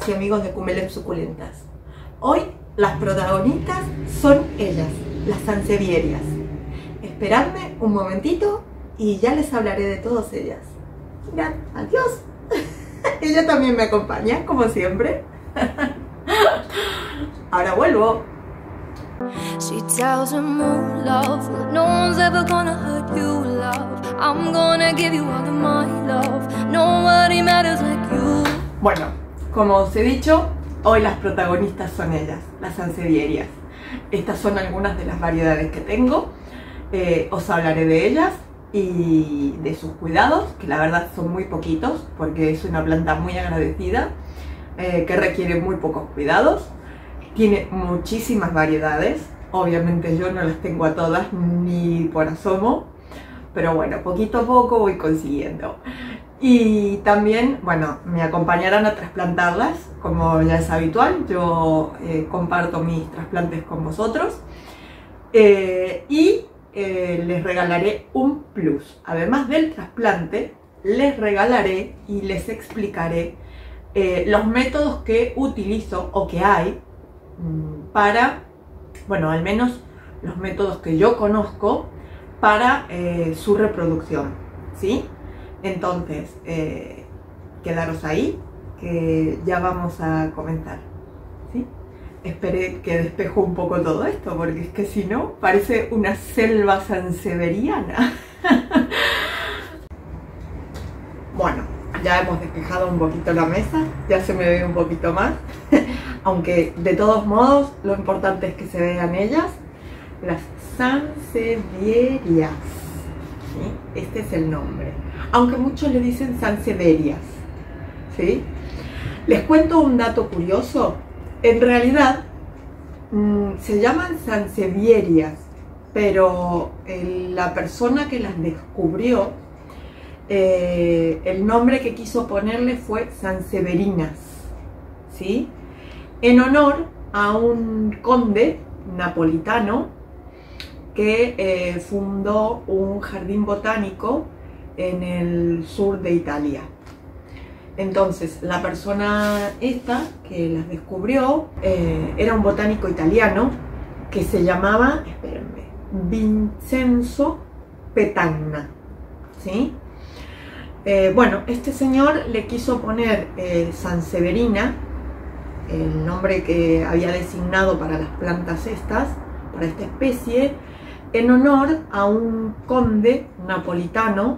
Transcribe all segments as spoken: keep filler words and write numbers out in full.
amigas y amigos de Cumelep Suculentas. Hoy las protagonistas son ellas, las sansevierias. Esperadme un momentito y ya les hablaré de todas ellas. Mirad, adiós. Ella también me acompaña, como siempre. Ahora vuelvo. She tells her moon, love, no one's ever gonna hurt you, love. I'm gonna give you all of my love. Nobody matters like you. Bueno, como os he dicho, hoy las protagonistas son ellas, las sansevierias. Estas son algunas de las variedades que tengo. Eh, os hablaré de ellas y de sus cuidados, que la verdad son muy poquitos, porque es una planta muy agradecida, eh, que requiere muy pocos cuidados. Tiene muchísimas variedades, obviamente yo no las tengo a todas ni por asomo, pero bueno, poquito a poco voy consiguiendo. Y también, bueno, me acompañarán a trasplantarlas, como ya es habitual, yo eh, comparto mis trasplantes con vosotros. Eh, y eh, les regalaré un plus, además del trasplante, les regalaré y les explicaré eh, los métodos que utilizo o que hay para, bueno, al menos los métodos que yo conozco para eh, su reproducción, ¿sí? Entonces, eh, quedaros ahí, que ya vamos a comenzar, ¿sí? Esperé que despejo un poco todo esto, porque es que si no, parece una selva sanseveriana. Bueno, ya hemos despejado un poquito la mesa, ya se me ve un poquito más. Aunque de todos modos lo importante es que se vean ellas, las sansevierias, ¿sí? Este es el nombre, aunque muchos le dicen sanseverias, ¿sí? Les cuento un dato curioso. En realidad mmm, se llaman sansevierias, pero el, la persona que las descubrió, eh, el nombre que quiso ponerle fue sanseverinas, ¿sí? En honor a un conde napolitano que eh, fundó un jardín botánico en el sur de Italia. Entonces, la persona esta que las descubrió eh, era un botánico italiano que se llamaba, espérenme, Vincenzo Petagna, ¿sí? Eh, bueno, este señor le quiso poner eh, sanseverina, el nombre que había designado para las plantas estas, para esta especie, en honor a un conde napolitano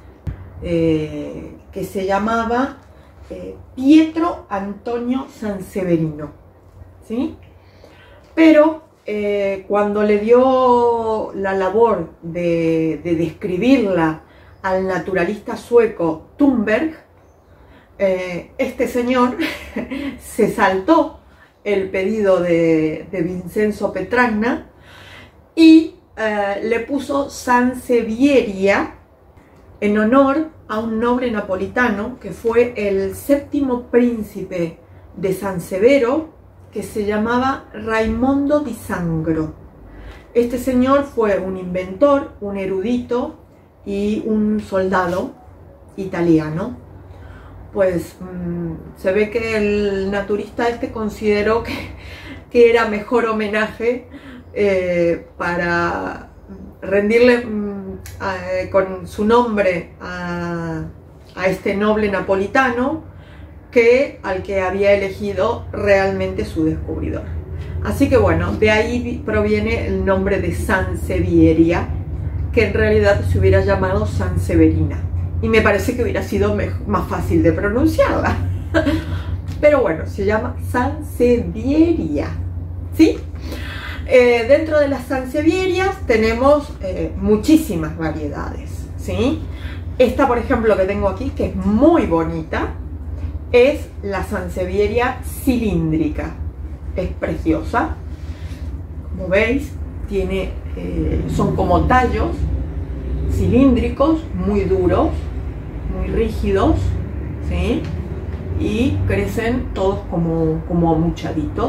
eh, que se llamaba eh, Pietro Antonio Sanseverino, ¿sí? Pero eh, cuando le dio la labor de, de describirla al naturalista sueco Thunberg, Eh, este señor se saltó el pedido de, de Vincenzo Petagna y eh, le puso sansevieria en honor a un noble napolitano que fue el séptimo príncipe de San Severo, que se llamaba Raimondo di Sangro. Este señor fue un inventor, un erudito y un soldado italiano. Pues mmm, se ve que el naturista este consideró que, que era mejor homenaje eh, para rendirle mmm, a, con su nombre a, a este noble napolitano que al que había elegido realmente su descubridor. Así que bueno, de ahí proviene el nombre de sansevieria, que en realidad se hubiera llamado sanseverina. Y me parece que hubiera sido más fácil de pronunciarla. Pero bueno, se llama sansevieria, ¿sí? Eh, dentro de las sansevierias tenemos eh, muchísimas variedades, ¿sí? Esta, por ejemplo, que tengo aquí, que es muy bonita, es la sansevieria cilíndrica. Es preciosa. Como veis, tiene, eh, son como tallos cilíndricos, muy duros, muy rígidos, ¿sí? Y crecen todos como, como amuchaditos.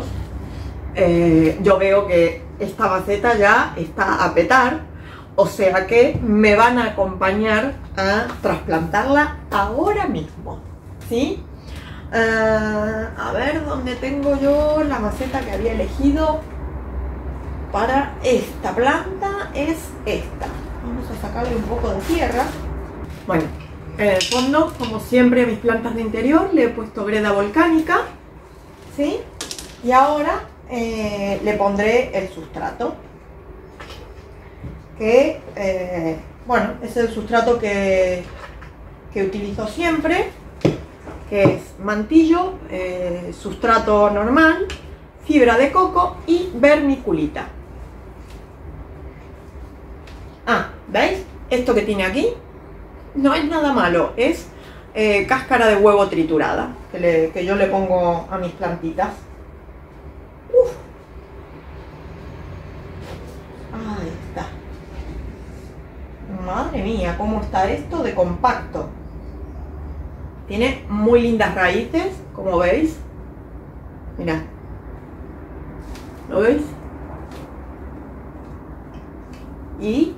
Eh, yo veo que esta maceta ya está a petar, o sea que me van a acompañar a trasplantarla ahora mismo, ¿sí? Uh, a ver, donde tengo yo la maceta que había elegido para esta planta, es esta. Vamos a sacarle un poco de tierra. Bueno, en el fondo, como siempre, mis plantas de interior le he puesto greda volcánica, ¿sí? Y ahora eh, le pondré el sustrato, que, eh, bueno, es el sustrato que, que utilizo siempre, que es mantillo, eh, sustrato normal, fibra de coco y vermiculita. Ah, ¿veis? Esto que tiene aquí no es nada malo, es eh, cáscara de huevo triturada, que, le, que yo le pongo a mis plantitas. Uf. Ahí está. Madre mía, cómo está esto de compacto. Tiene muy lindas raíces, como veis. Mirad. ¿Lo veis? Y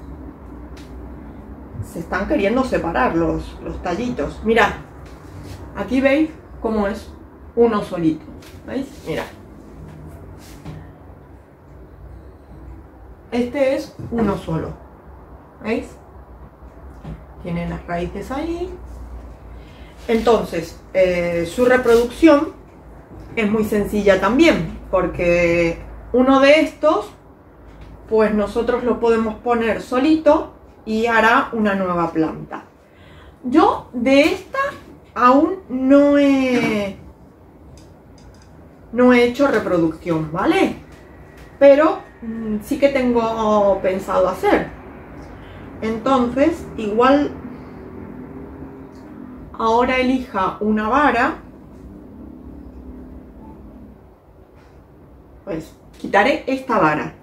se están queriendo separar los, los tallitos. Mirad. Aquí veis cómo es uno solito. ¿Veis? Mirad. Este es uno solo. ¿Veis? Tiene las raíces ahí. Entonces, eh, su reproducción es muy sencilla también, porque uno de estos, pues nosotros lo podemos poner solito y hará una nueva planta. Yo de esta aún no he, no he hecho reproducción, ¿vale? Pero mmm, sí que tengo pensado hacer. Entonces, igual ahora elija una vara, pues quitaré esta vara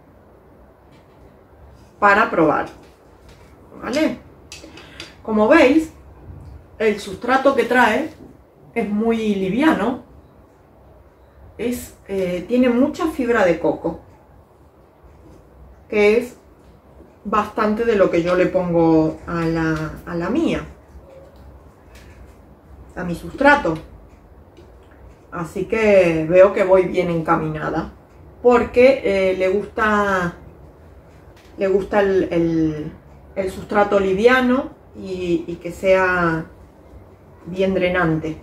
para probar, ¿vale? Como veis, el sustrato que trae es muy liviano, es, eh, tiene mucha fibra de coco, que es bastante de lo que yo le pongo a la, a la mía, a mi sustrato. Así que veo que voy bien encaminada, porque eh, le gusta le gusta el, el, el sustrato liviano y, y que sea bien drenante.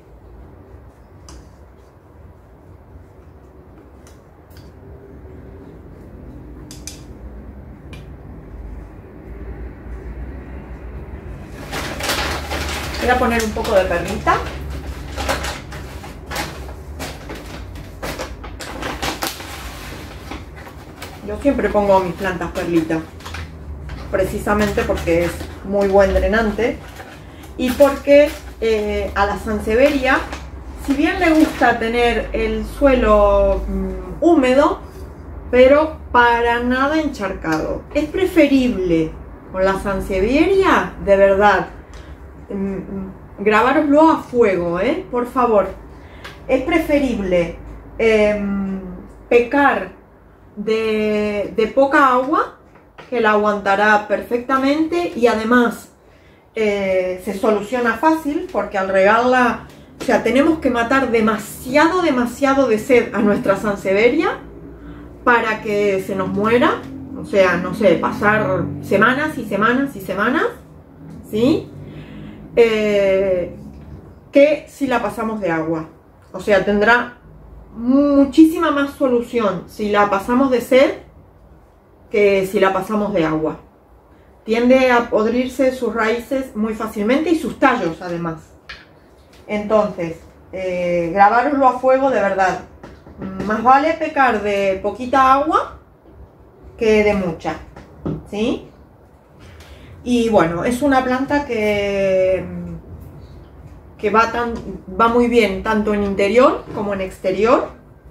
Voy a poner un poco de perlita. Yo siempre pongo a mis plantas perlita, precisamente porque es muy buen drenante y porque eh, a la sansevieria, si bien le gusta tener el suelo mmm, húmedo, pero para nada encharcado, es preferible con la sansevieria, de verdad, mmm, grabároslo a fuego, ¿eh? Por favor, es preferible eh, pecar De, de poca agua, que la aguantará perfectamente y además eh, se soluciona fácil, porque al regarla, o sea, tenemos que matar demasiado, demasiado de sed a nuestra sansevieria para que se nos muera, o sea, no sé, pasar semanas y semanas y semanas, ¿sí? Eh, que si la pasamos de agua, o sea, tendrá muchísima más solución si la pasamos de sed que si la pasamos de agua. Tiende a podrirse sus raíces muy fácilmente y sus tallos además. Entonces, eh, grabároslo a fuego, de verdad. Más vale pecar de poquita agua que de mucha, ¿sí? Y bueno, es una planta que que va, tan, va muy bien tanto en interior como en exterior.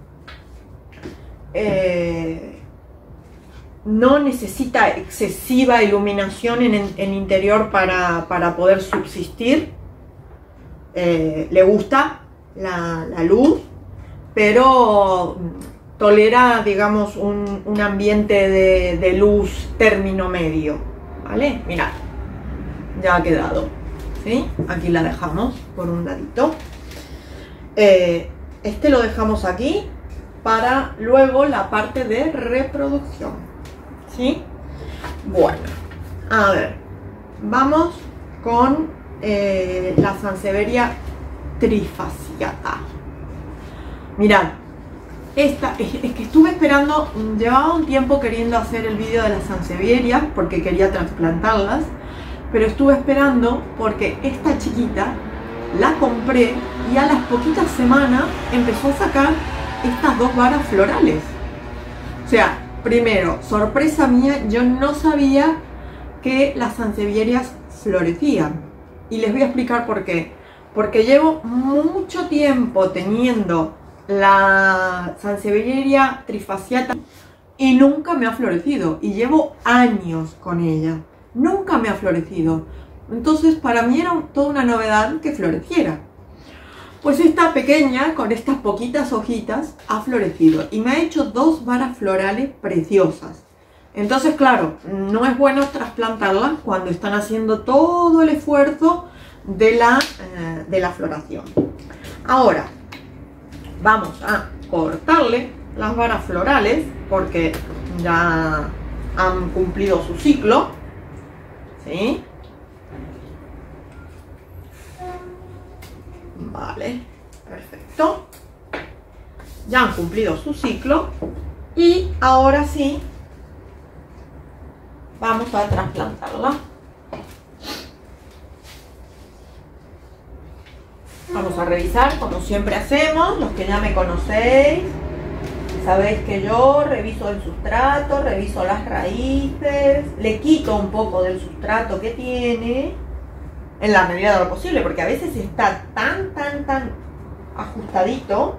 Eh, no necesita excesiva iluminación en, en interior para, para poder subsistir. Eh, le gusta la, la luz, pero tolera, digamos, un, un ambiente de, de luz término medio, ¿vale? Mirad, ya ha quedado. ¿Sí? Aquí la dejamos por un ladito. Eh, este lo dejamos aquí para luego la parte de reproducción, ¿sí? Bueno, a ver, vamos con eh, la Sansevieria trifasciata. Mirad, esta es, es que estuve esperando, llevaba un tiempo queriendo hacer el vídeo de las Sansevierias porque quería trasplantarlas, pero estuve esperando porque esta chiquita la compré y a las poquitas semanas empezó a sacar estas dos varas florales. O sea, primero, sorpresa mía, yo no sabía que las Sansevierias florecían. Y les voy a explicar por qué. Porque llevo mucho tiempo teniendo la Sansevieria trifasciata y nunca me ha florecido. Y llevo años con ella. Nunca me ha florecido. Entonces para mí era toda una novedad que floreciera. Pues esta pequeña, con estas poquitas hojitas, ha florecido y me ha hecho dos varas florales preciosas. Entonces, claro, no es bueno trasplantarlas cuando están haciendo todo el esfuerzo de la, eh, de la floración. Ahora, vamos a cortarle las varas florales porque ya han cumplido su ciclo, ¿sí? Vale, perfecto. Ya han cumplido su ciclo y ahora sí vamos a trasplantarla. Vamos a revisar como siempre hacemos, los que ya me conocéis. Sabéis que yo reviso el sustrato, reviso las raíces, le quito un poco del sustrato que tiene, en la medida de lo posible, porque a veces está tan, tan, tan ajustadito.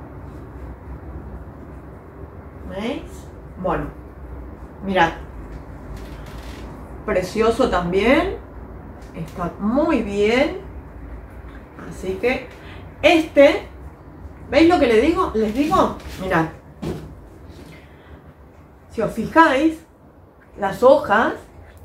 ¿Veis? Bueno, mirad. Precioso también. Está muy bien. Así que este, ¿veis lo que le digo? Les digo, mirad. Si os fijáis, las hojas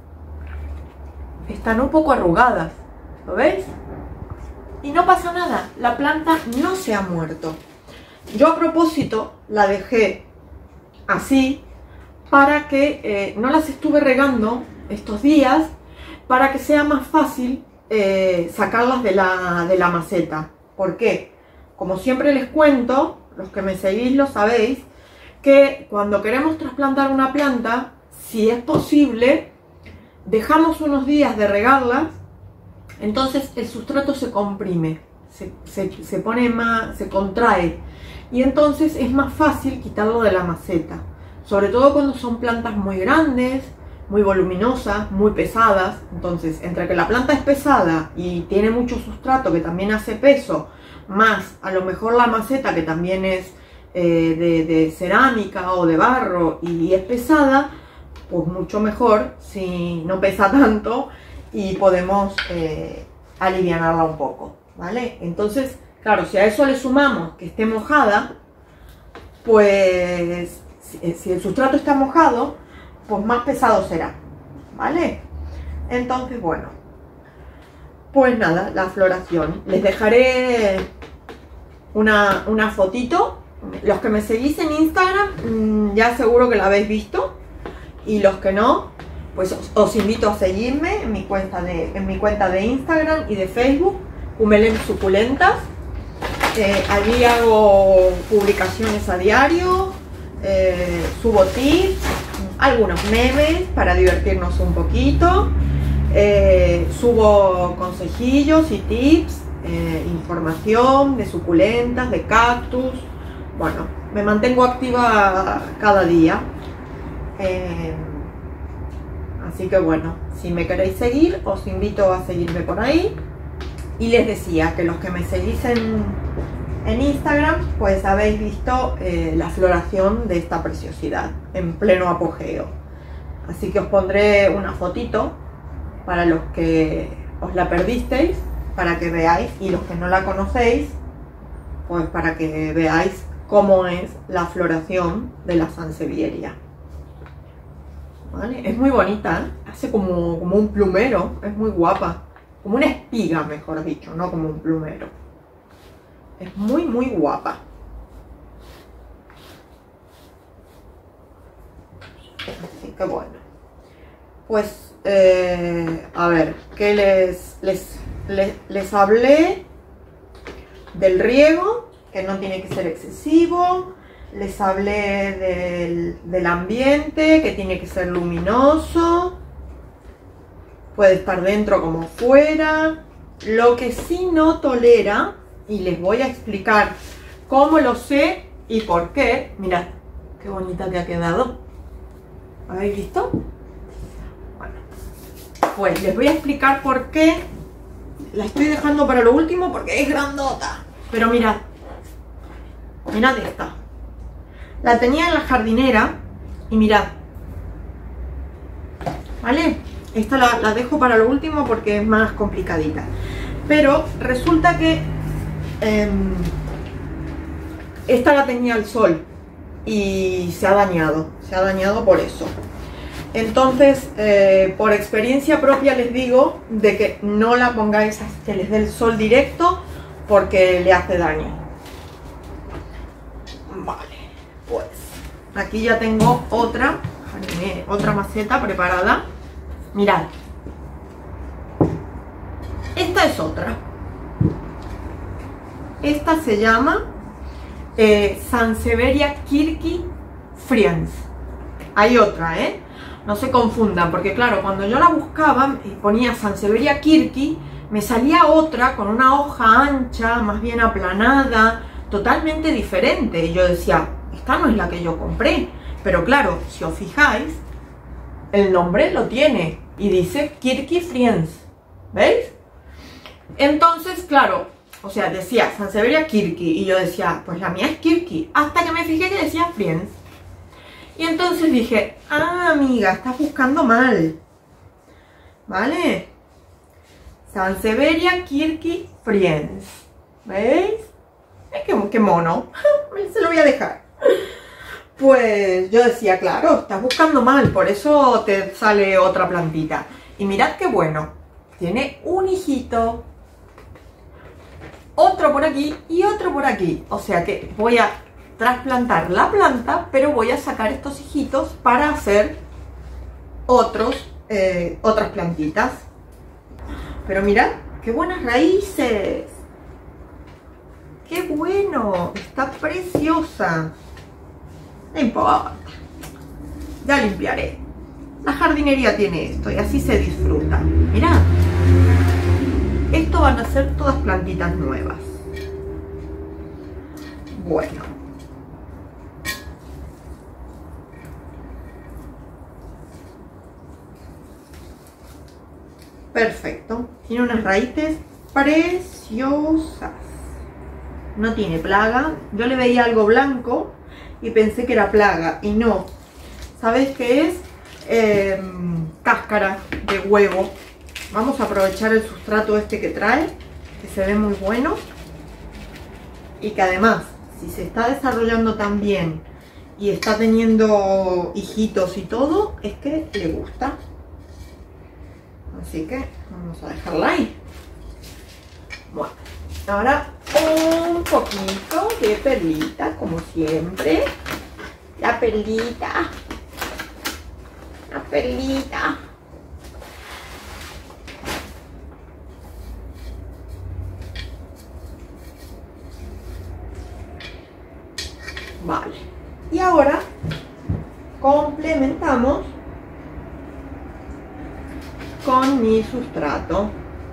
están un poco arrugadas. ¿Lo veis? Y no pasa nada, la planta no se ha muerto. Yo a propósito la dejé así para que eh, no las estuve regando estos días, para que sea más fácil eh, sacarlas de la, de la maceta. ¿Por qué? Como siempre les cuento, los que me seguís lo sabéis, que cuando queremos trasplantar una planta, si es posible, dejamos unos días de regarlas. Entonces el sustrato se comprime, se, se, se pone más, se contrae y entonces es más fácil quitarlo de la maceta, sobre todo cuando son plantas muy grandes, muy voluminosas, muy pesadas. Entonces, entre que la planta es pesada y tiene mucho sustrato que también hace peso, más a lo mejor la maceta que también es eh, de, de cerámica o de barro y es pesada, pues mucho mejor si no pesa tanto y podemos eh, alivianarla un poco, ¿vale? Entonces, claro, si a eso le sumamos que esté mojada, pues si, si el sustrato está mojado, pues más pesado será, ¿vale? Entonces, bueno, pues nada, la floración. Les dejaré una, una fotito. Los que me seguís en Instagram, ya seguro que la habéis visto. Y los que no, pues os, os invito a seguirme en mi cuenta de, en mi cuenta de Instagram y de Facebook, Humelén Suculentas. Eh, allí hago publicaciones a diario, eh, subo tips, algunos memes para divertirnos un poquito, eh, subo consejillos y tips, eh, información de suculentas, de cactus. Bueno, me mantengo activa cada día. Eh, así que bueno, si me queréis seguir, os invito a seguirme por ahí. Y les decía que los que me seguís en, en Instagram, pues habéis visto eh, la floración de esta preciosidad en pleno apogeo. Así que os pondré una fotito para los que os la perdisteis, para que veáis, y los que no la conocéis, pues para que veáis cómo es la floración de la Sansevieria. ¿Vale? Es muy bonita, ¿eh? Hace como, como un plumero, es muy guapa. Como una espiga, mejor dicho, no como un plumero. Es muy, muy guapa. qué bueno. Pues, eh, a ver, ¿qué les, les, les, les hablé? Del riego, que no tiene que ser excesivo. Les hablé del, del ambiente, que tiene que ser luminoso. Puede estar dentro como fuera. Lo que sí no tolera, y les voy a explicar cómo lo sé y por qué. Mirad, qué bonita que ha quedado. ¿Habéis visto? Bueno, pues les voy a explicar por qué. La estoy dejando para lo último porque es grandota. Pero mirad, mirad esta. La tenía en la jardinera y mirad. ¿Vale? Esta la, la dejo para lo último porque es más complicadita. Pero resulta que eh, esta la tenía al sol y se ha dañado. Se ha dañado por eso. Entonces, eh, por experiencia propia les digo de que no la pongáis a que les dé el sol directo porque le hace daño. Vale, pues aquí ya tengo otra, otra maceta preparada. Mirad, esta es otra. Esta se llama eh, Sansevieria Kirky Friends. Hay otra, ¿eh? No se confundan, porque claro, cuando yo la buscaba y ponía Sansevieria Kirky, me salía otra con una hoja ancha, más bien aplanada, totalmente diferente. Y yo decía, esta no es la que yo compré. Pero claro, si os fijáis, el nombre lo tiene y dice Kirky Friends. ¿Veis? Entonces, claro, o sea, decía Sansevieria Kirky y yo decía, pues la mía es Kirky. Hasta que me fijé que decía Friends. Y entonces dije, ah, amiga, estás buscando mal. ¿Vale? Sansevieria Kirky Friends. ¿Veis? Es que, que mono. Se lo voy a dejar. Pues yo decía, claro, estás buscando mal, por eso te sale otra plantita. Y mirad qué bueno. Tiene un hijito. Otro por aquí y otro por aquí. O sea que voy a trasplantar la planta, pero voy a sacar estos hijitos para hacer otros, eh, otras plantitas. Pero mirad, qué buenas raíces. ¡Qué bueno! Está preciosa. No importa. Ya limpiaré. La jardinería tiene esto y así se disfruta. Mirad. Esto van a ser todas plantitas nuevas. Bueno. Perfecto. Tiene unas raíces preciosas. No tiene plaga. Yo le veía algo blanco y pensé que era plaga. Y no. ¿Sabéis qué es? Eh, cáscara de huevo. Vamos a aprovechar el sustrato este que trae, que se ve muy bueno. Y que además, si se está desarrollando tan bien y está teniendo hijitos y todo, es que le gusta. Así que vamos a dejarla ahí. Bueno, ahora un poquito de perlita, como siempre. La perlita. La perlita. Vale. Y ahora complementamos con mi sustrato.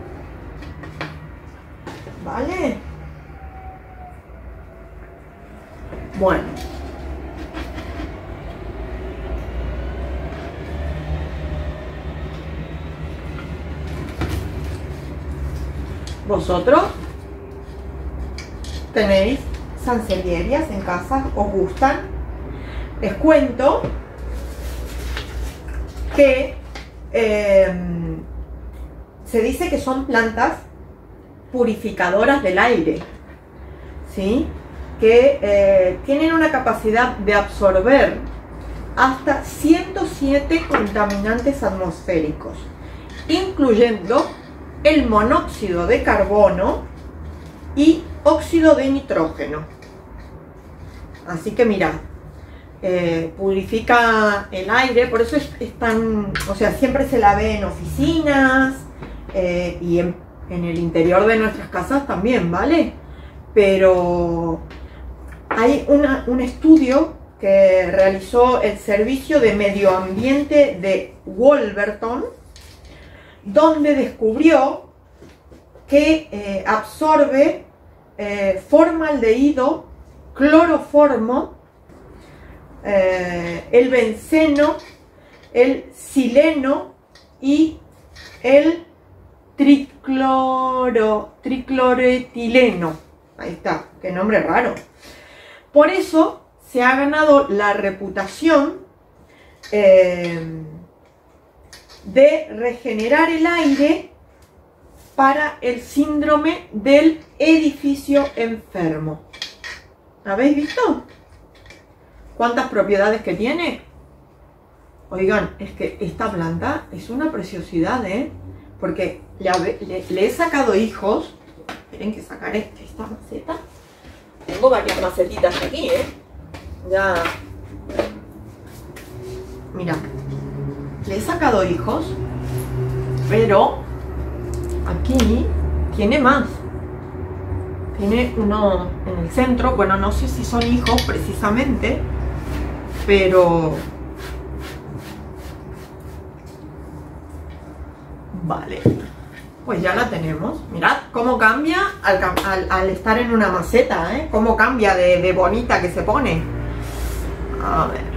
¿Vale? Bueno. ¿Vosotros tenéis sansevierias en casa? ¿Os gustan? Les cuento que eh, se dice que son plantas purificadoras del aire, ¿sí? Que eh, tienen una capacidad de absorber hasta ciento siete contaminantes atmosféricos, incluyendo el monóxido de carbono y óxido de nitrógeno. Así que mirad, eh, purifica el aire, por eso es, es tan, o sea, siempre se la ve en oficinas eh, y en, en el interior de nuestras casas también, ¿vale? Pero hay una, un estudio que realizó el Servicio de Medio Ambiente de Wolverton, donde descubrió que eh, absorbe eh, formaldehído, cloroformo, eh, el benceno, el sileno y el tricloro, tricloretileno. Ahí está, qué nombre raro. Por eso se ha ganado la reputación eh, de regenerar el aire para el síndrome del edificio enfermo. ¿Habéis visto cuántas propiedades que tiene? Oigan, es que esta planta es una preciosidad, ¿eh? Porque le, le, le he sacado hijos. Esperen que sacaré esta maceta. Tengo varias macetitas aquí, ¿eh? Ya. Mira, le he sacado hijos, pero aquí tiene más. Tiene uno en el centro. Bueno, no sé si son hijos precisamente, pero vale, pues ya la tenemos. Mirad cómo cambia al, al, al estar en una maceta, ¿eh? Cómo cambia de, de bonita que se pone. A ver.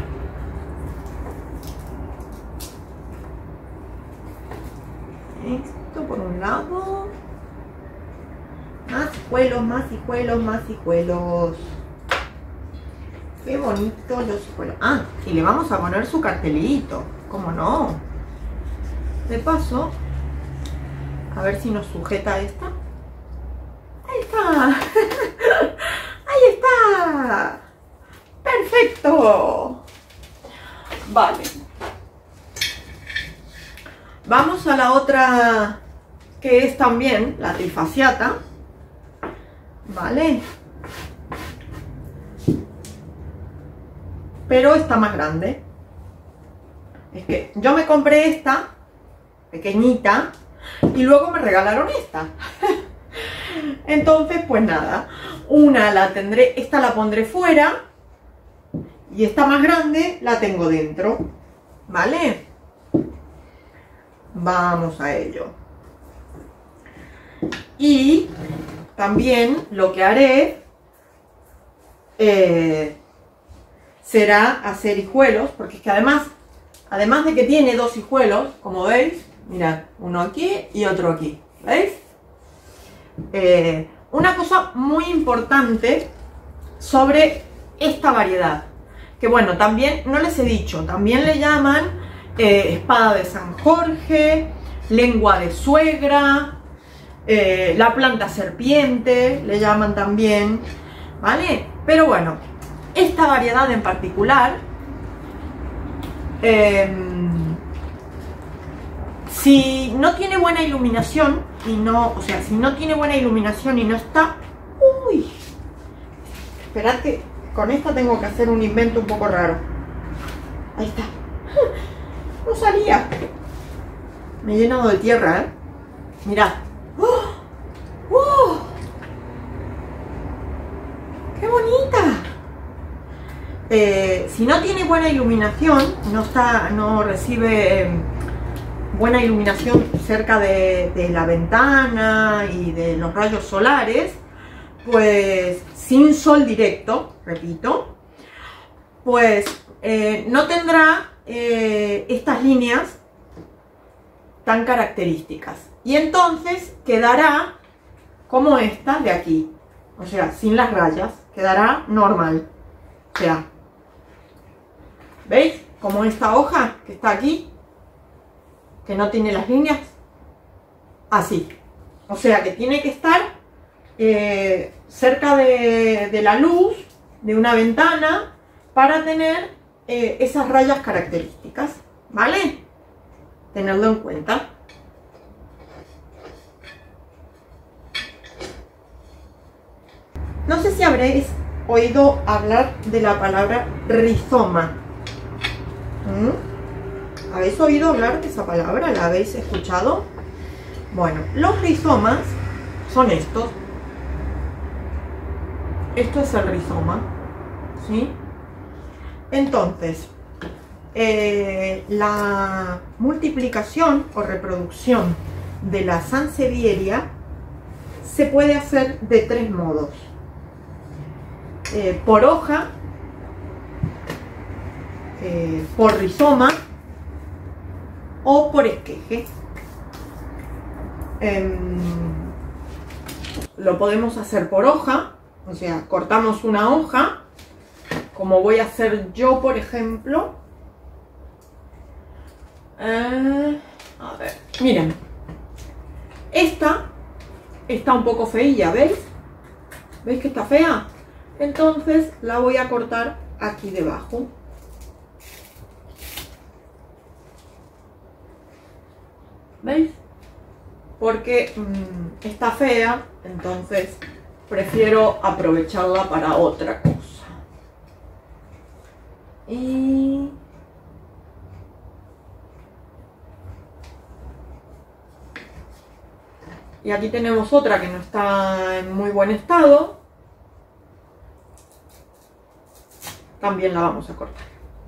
Esto por un lado. Más hijuelos, más hijuelos, más hijuelos. Qué bonitos los hijuelos. Ah, y le vamos a poner su cartelito. ¿Cómo no? De paso, a ver si nos sujeta esta. Ahí está. Ahí está. Perfecto. Vale. Vamos a la otra, que es también la trifasciata. Vale. Pero está más grande. Es que yo me compré esta pequeñita y luego me regalaron esta. Entonces, pues nada, una la tendré, esta la pondré fuera y esta más grande la tengo dentro. ¿Vale? Vamos a ello. Y también lo que haré eh, será hacer hijuelos, porque es que además, además de que tiene dos hijuelos, como veis, mirad, uno aquí y otro aquí, ¿veis? Eh, una cosa muy importante sobre esta variedad, que bueno, también, no les he dicho, también le llaman eh, espada de San Jorge, lengua de suegra, eh, la planta serpiente, le llaman también, ¿vale? Pero bueno, esta variedad en particular, eh, si no tiene buena iluminación y no, o sea, si no tiene buena iluminación y no está, uy, esperad que con esta tengo que hacer un invento un poco raro. Ahí está. No salía. Me he llenado de tierra, ¿eh? Mirad. ¡Oh! ¡Oh! ¡Qué bonita! Eh, si no tiene buena iluminación, no está, no recibe eh, buena iluminación cerca de, de la ventana y de los rayos solares, pues sin sol directo, repito, pues eh, no tendrá eh, estas líneas tan características. Y entonces quedará como esta de aquí, o sea, sin las rayas, quedará normal. O sea, ¿veis? Como esta hoja que está aquí, que no tiene las líneas, así. O sea, que tiene que estar eh, cerca de, de la luz, de una ventana, para tener eh, esas rayas características, ¿vale? Tenedlo en cuenta. No sé si habréis oído hablar de la palabra rizoma. ¿Mm? ¿Habéis oído hablar de esa palabra? ¿La habéis escuchado? Bueno, los rizomas son estos. Esto es el rizoma, ¿sí? Entonces, eh, la multiplicación o reproducción de la sansevieria se puede hacer de tres modos. Eh, por hoja, eh, por rizoma o por esqueje. Eh, lo podemos hacer por hoja, o sea, cortamos una hoja, como voy a hacer yo, por ejemplo. Eh, a ver, miren, esta está un poco feilla, ¿veis? ¿Veis que está fea? Entonces la voy a cortar aquí debajo. ¿Veis? Porque mmm, está fea, entonces prefiero aprovecharla para otra cosa. Y... y aquí tenemos otra que no está en muy buen estado. También la vamos a cortar.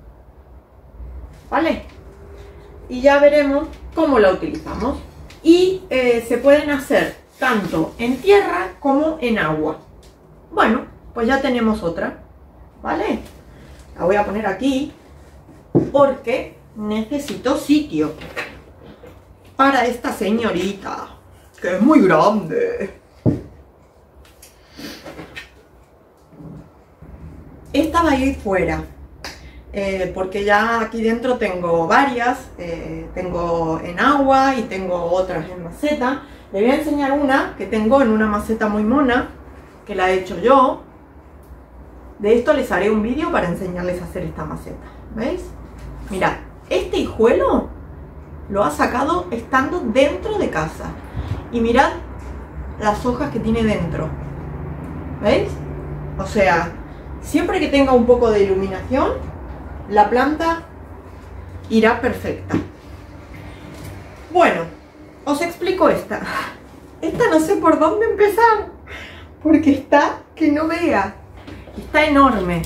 ¿Vale? Y ya veremos cómo la utilizamos. Y eh, se pueden hacer tanto en tierra como en agua. Bueno, pues ya tenemos otra. ¿Vale? La voy a poner aquí porque necesito sitio para esta señorita, que es muy grande. Esta va a ir fuera, eh, porque ya aquí dentro tengo varias, eh, tengo en agua y tengo otras en maceta. Le voy a enseñar una que tengo en una maceta muy mona, que la he hecho yo. De esto les haré un vídeo para enseñarles a hacer esta maceta. ¿Veis? Mirad, este hijuelo lo ha sacado estando dentro de casa. Y mirad las hojas que tiene dentro. ¿Veis? O sea, siempre que tenga un poco de iluminación, la planta irá perfecta. Bueno, os explico esta. Esta no sé por dónde empezar, porque está que no vea. Está enorme.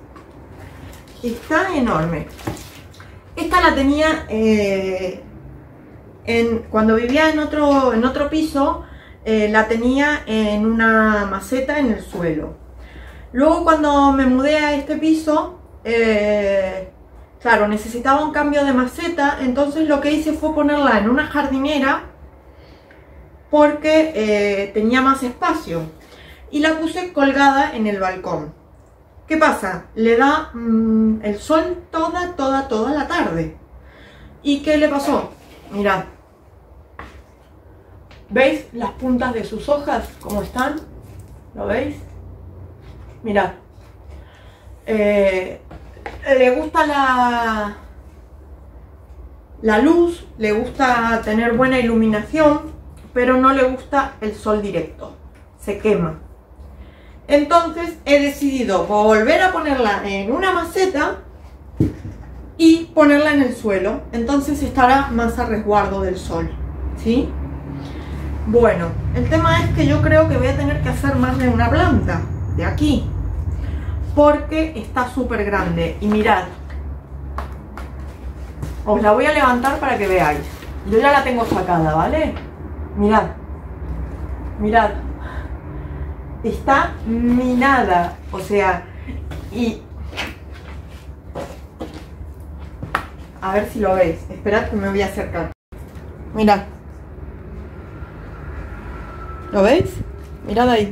Está enorme. Esta la tenía eh, en, cuando vivía en otro, en otro piso, eh, la tenía en una maceta en el suelo. Luego cuando me mudé a este piso, eh, claro, necesitaba un cambio de maceta, entonces lo que hice fue ponerla en una jardinera porque eh, tenía más espacio y la puse colgada en el balcón. ¿Qué pasa? Le da mmm, el sol toda, toda, toda la tarde. ¿Y qué le pasó? Mirad. ¿Veis las puntas de sus hojas? ¿Cómo están? ¿Lo veis? Mirad. Eh, le gusta la, la luz, le gusta tener buena iluminación, pero no le gusta el sol directo. Se quema. Entonces he decidido volver a ponerla en una maceta y ponerla en el suelo. Entonces estará más a resguardo del sol, ¿sí? Bueno, el tema es que yo creo que voy a tener que hacer más de una planta de aquí, porque está súper grande. Y mirad, os la voy a levantar para que veáis. Yo ya la tengo sacada, ¿vale? Mirad, mirad. Está minada, o sea, y a ver si lo veis. Esperad que me voy a acercar. Mirad, ¿lo veis? Mirad ahí.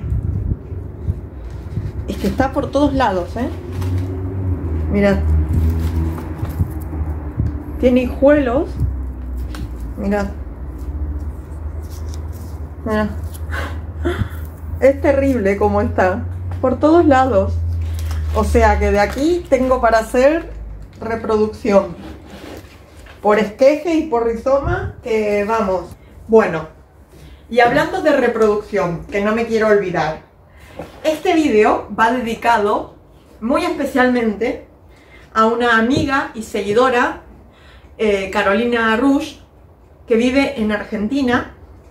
Es que está por todos lados, ¿eh? Mirad, tiene hijuelos. Mirad, mirad. Es terrible como está, por todos lados. O sea que de aquí tengo para hacer reproducción por esqueje y por rizoma, que vamos. Bueno, y hablando de reproducción, que no me quiero olvidar, Este vídeo va dedicado muy especialmente a una amiga y seguidora, eh, Carolina Rush, que vive en Argentina,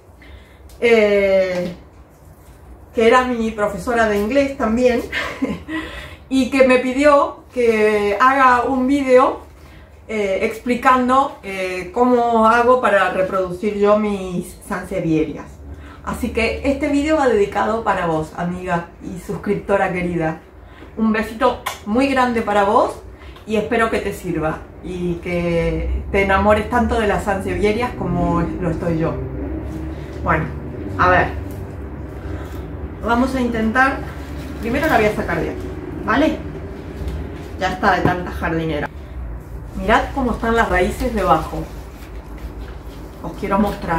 eh, que era mi profesora de inglés también, y que me pidió que haga un vídeo eh, explicando eh, cómo hago para reproducir yo mis sansevierias. Así que este vídeo va dedicado para vos, amiga y suscriptora querida. Un besito muy grande para vos y espero que te sirva y que te enamores tanto de las sansevierias como lo estoy yo. Bueno, a ver, vamos a intentar. Primero la voy a sacar de aquí, ¿vale? Ya está de tanta jardinera. Mirad cómo están las raíces debajo. Os quiero mostrar.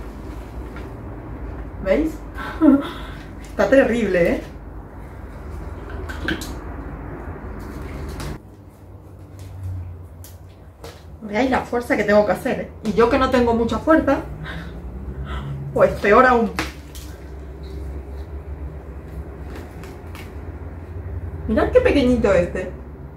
¿Veis? Está terrible, ¿eh? Veáis la fuerza que tengo que hacer, ¿eh? Y yo que no tengo mucha fuerza, pues peor aún. Mirad qué pequeñito este.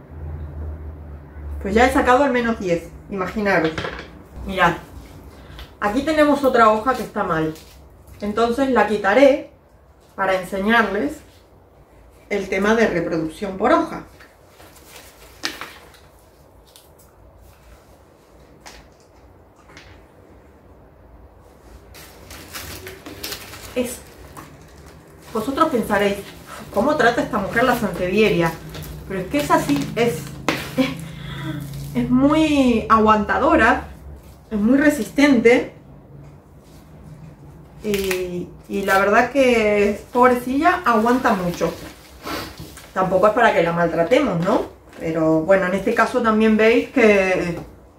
Pues ya he sacado al menos diez, imaginaros. Mirad, aquí tenemos otra hoja que está mal. Entonces la quitaré para enseñarles el tema de reproducción por hoja. Es, vosotros pensaréis, ¿cómo trata esta mujer la sansevieria? Pero es que es así, es, es, es muy aguantadora, es muy resistente. Y, y la verdad que pobrecilla aguanta mucho. Tampoco es para que la maltratemos, ¿no? Pero bueno, en este caso también veis que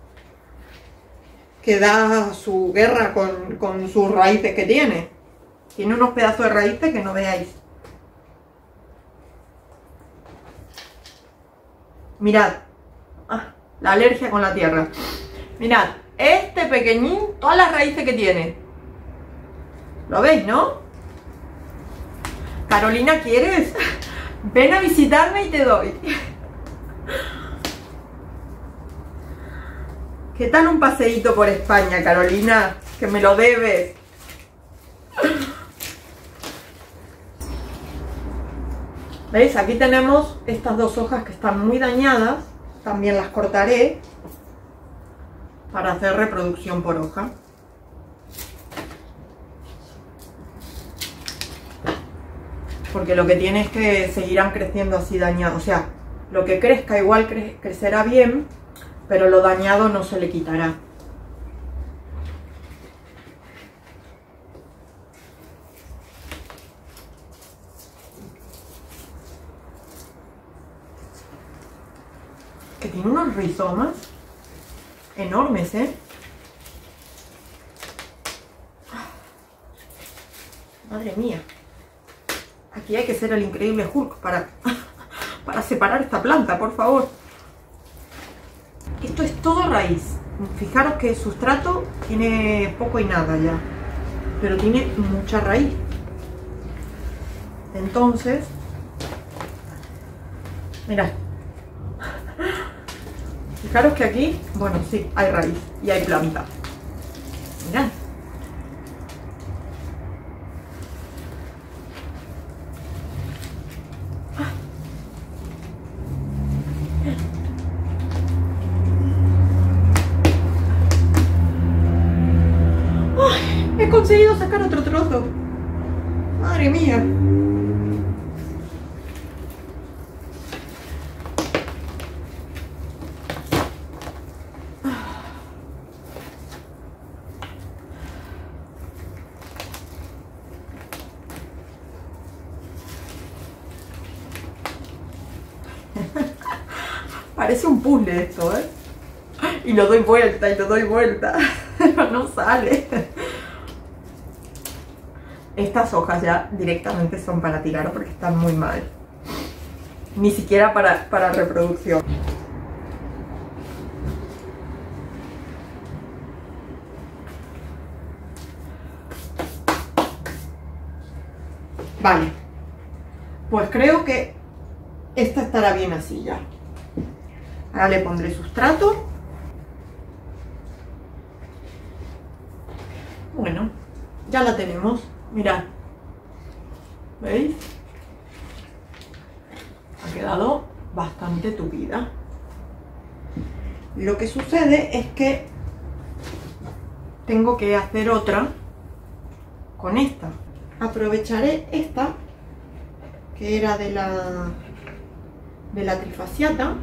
que da su guerra con, con sus raíces que tiene. Tiene unos pedazos de raíces que no veáis. Mirad, ah, la alergia con la tierra. Mirad, este pequeñín, todas las raíces que tiene. ¿Lo veis, no? Carolina, ¿quieres? Ven a visitarme y te doy. ¿Qué tal un paseíto por España, Carolina? Que me lo debes. ¿Veis? Aquí tenemos estas dos hojas que están muy dañadas. También las cortaré para hacer reproducción por hoja. Porque lo que tiene es que seguirán creciendo así dañados. O sea, lo que crezca igual cre crecerá bien, pero lo dañado no se le quitará. Que tiene unos rizomas enormes, ¿eh? Madre mía. Aquí hay que ser el increíble Hulk para, para separar esta planta, por favor. Esto es todo raíz. Fijaros que el sustrato tiene poco y nada ya, pero tiene mucha raíz. Entonces, mirad. Fijaros que aquí, bueno, sí, hay raíz y hay planta. Mirad. He conseguido sacar otro trozo. Madre mía. Parece un puzzle esto, ¿eh? Y lo doy vuelta y lo doy vuelta. Pero no sale. Estas hojas ya directamente son para tirar porque están muy mal. Ni siquiera para, para reproducción. Vale. pues creo que esta estará bien así ya. Ahora le pondré sustrato. Bueno, ya la tenemos. Mirad, ¿veis? Ha quedado bastante tupida. Lo que sucede es que tengo que hacer otra con esta. Aprovecharé esta, que era de la de la trifasciata.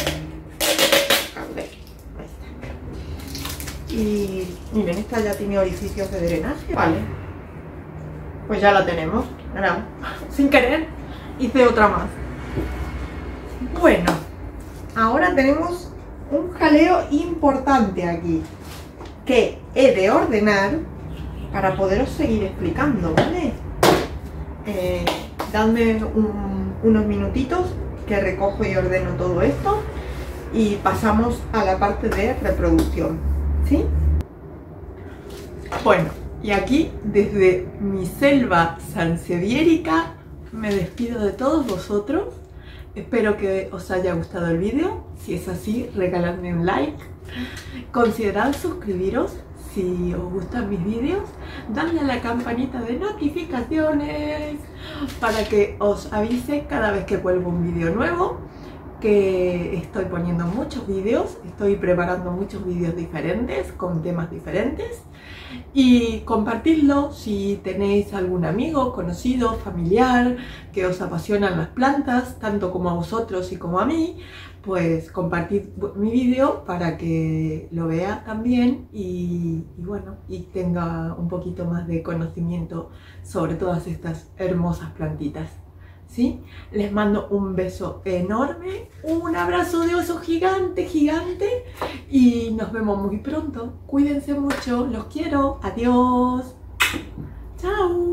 Y miren, esta ya tiene orificios de drenaje. Vale, pues ya la tenemos. Ahora, sin querer hice otra más. Bueno, ahora tenemos un jaleo importante aquí que he de ordenar para poderos seguir explicando, ¿vale? Eh, dadme un, unos minutitos que recojo y ordeno todo esto y pasamos a la parte de reproducción, ¿sí? Bueno, y aquí desde mi selva sanseviérica me despido de todos vosotros. Espero que os haya gustado el vídeo. Si es así, regaladme un like. Considerad suscribiros si os gustan mis vídeos. Dadle a la campanita de notificaciones para que os avise cada vez que vuelvo un vídeo nuevo. Que estoy poniendo muchos vídeos, estoy preparando muchos vídeos diferentes con temas diferentes. Y compartidlo si tenéis algún amigo, conocido, familiar que os apasionan las plantas tanto como a vosotros y como a mí, pues compartid mi vídeo para que lo vea también y, y bueno, y tenga un poquito más de conocimiento sobre todas estas hermosas plantitas, ¿sí? Les mando un beso enorme, un abrazo de oso gigante, gigante y nos vemos muy pronto. Cuídense mucho, los quiero, adiós, chao.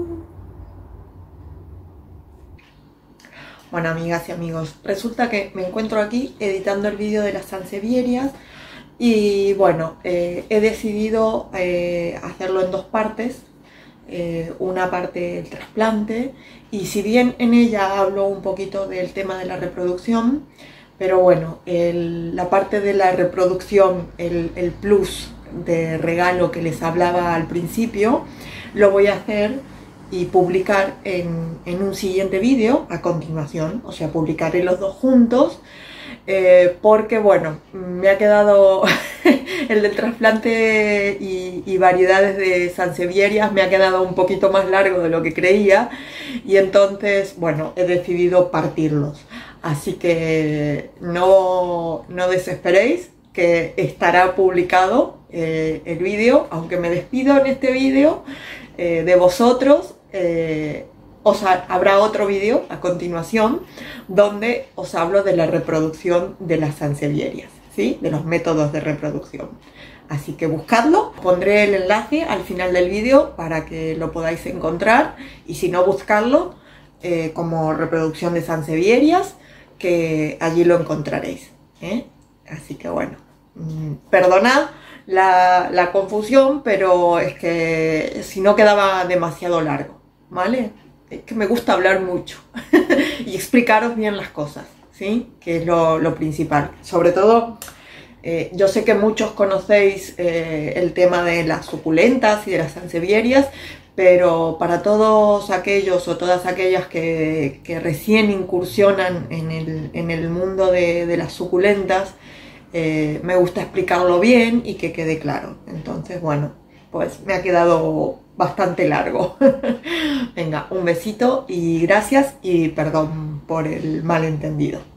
Bueno, amigas y amigos, resulta que me encuentro aquí editando el vídeo de las sansevierias y bueno, eh, he decidido eh, hacerlo en dos partes. Eh, una parte del trasplante y si bien en ella hablo un poquito del tema de la reproducción, pero bueno, el, la parte de la reproducción, el, el plus de regalo que les hablaba al principio, lo voy a hacer y publicar en, en un siguiente vídeo a continuación, o sea, publicaré los dos juntos. Eh, porque bueno, me ha quedado el del trasplante y, y variedades de sansevierias me ha quedado un poquito más largo de lo que creía y entonces bueno, he decidido partirlos, así que no, no desesperéis que estará publicado eh, el vídeo, aunque me despido en este vídeo eh, de vosotros. eh, Os habrá otro vídeo a continuación donde os hablo de la reproducción de las sansevierias, ¿sí? De los métodos de reproducción. Así que buscadlo, pondré el enlace al final del vídeo para que lo podáis encontrar y si no, buscadlo eh, como reproducción de sansevierias, que allí lo encontraréis, ¿eh? Así que bueno, mmm, perdonad la, la confusión, pero es que si no quedaba demasiado largo, ¿vale? Es que me gusta hablar mucho y explicaros bien las cosas, ¿sí? Que es lo, lo principal. Sobre todo, eh, yo sé que muchos conocéis eh, el tema de las suculentas y de las sansevierias, pero para todos aquellos o todas aquellas que, que recién incursionan en el, en el mundo de, de las suculentas, eh, me gusta explicarlo bien y que quede claro. Entonces, bueno, pues me ha quedado bastante largo. Venga, un besito y gracias y perdón por el malentendido.